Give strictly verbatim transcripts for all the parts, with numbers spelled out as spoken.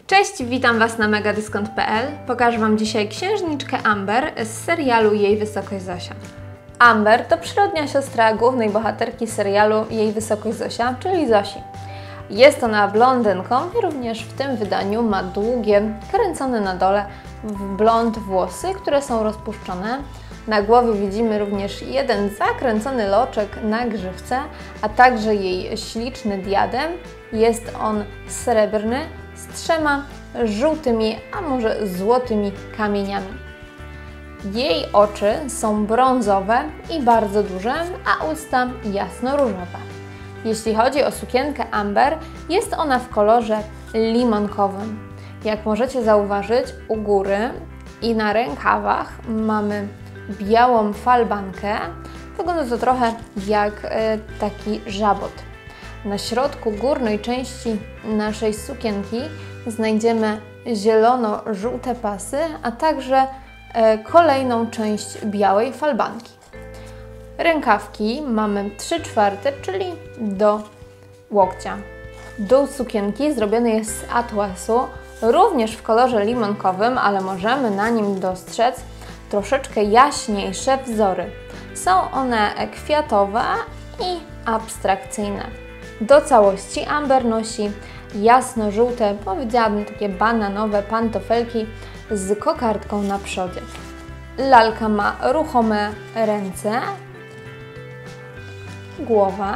Cześć, witam Was na megadyskont kropka p l. Pokażę Wam dzisiaj księżniczkę Amber z serialu Jej Wysokość Zosia. Amber to przyrodnia siostra głównej bohaterki serialu Jej Wysokość Zosia, czyli Zosi. Jest ona blondynką i również w tym wydaniu ma długie, kręcone na dole w blond włosy, które są rozpuszczone. Na głowie widzimy również jeden zakręcony loczek na grzywce, a także jej śliczny diadem. Jest on srebrny z trzema żółtymi, a może złotymi kamieniami. Jej oczy są brązowe i bardzo duże, a usta jasno-różowe. Jeśli chodzi o sukienkę Amber, jest ona w kolorze limonkowym. Jak możecie zauważyć, u góry i na rękawach mamy białą falbankę. Wygląda to trochę jak e, taki żabot. Na środku górnej części naszej sukienki znajdziemy zielono-żółte pasy, a także e, kolejną część białej falbanki. Rękawki mamy trzy czwarte, czyli do łokcia. Dół sukienki zrobiony jest z atłasu, również w kolorze limonkowym, ale możemy na nim dostrzec troszeczkę jaśniejsze wzory. Są one kwiatowe i abstrakcyjne. Do całości Amber nosi jasno-żółte, powiedziałabym takie bananowe pantofelki z kokardką na przodzie. Lalka ma ruchome ręce, głowę,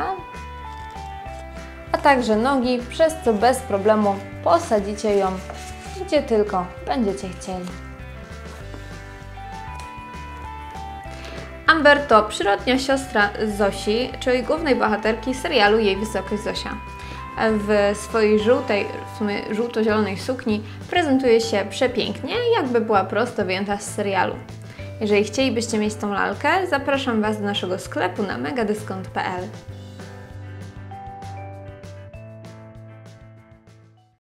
a także nogi, przez co bez problemu posadzicie ją gdzie tylko będziecie chcieli. Amber to przyrodnia siostra Zosi, czyli głównej bohaterki serialu Jej Wysokość Zosia. W swojej żółtej, w sumie żółto-zielonej sukni prezentuje się przepięknie, jakby była prosto wyjęta z serialu. Jeżeli chcielibyście mieć tą lalkę, zapraszam Was do naszego sklepu na megadyskont kropka p l.